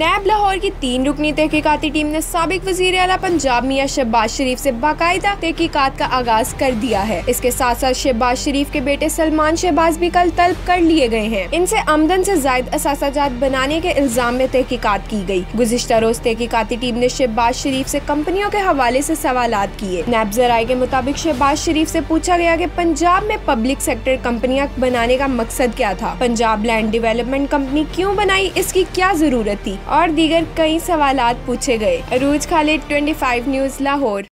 नैब लाहौर की 3 रुकनी तहकीकाती टीम ने साबिक वजीर आला पंजाब मियां शहबाज शरीफ से बाकायदा तहकीकात का आगाज कर दिया है। इसके साथ साथ शहबाज शरीफ के बेटे सलमान शहबाज भी कल तलब कर लिए गए हैं। इनसे आमदन से जायद असासाजात बनाने के इल्जाम में तहकीकात की गई। गुज़िश्ता रोज तहकीकाती टीम ने शहबाज शरीफ से कंपनियों के हवाले से सवालात किए। नैब ज़राए के मुताबिक शहबाज शरीफ से पूछा गया कि पंजाब में पब्लिक सेक्टर कंपनियां बनाने का मकसद क्या था, पंजाब लैंड डेवलपमेंट कंपनी क्यों बनाई, इसकी क्या जरूरत थी और दीगर कई सवालात पूछे गए। अरूज खालिद 25 न्यूज़ लाहौर।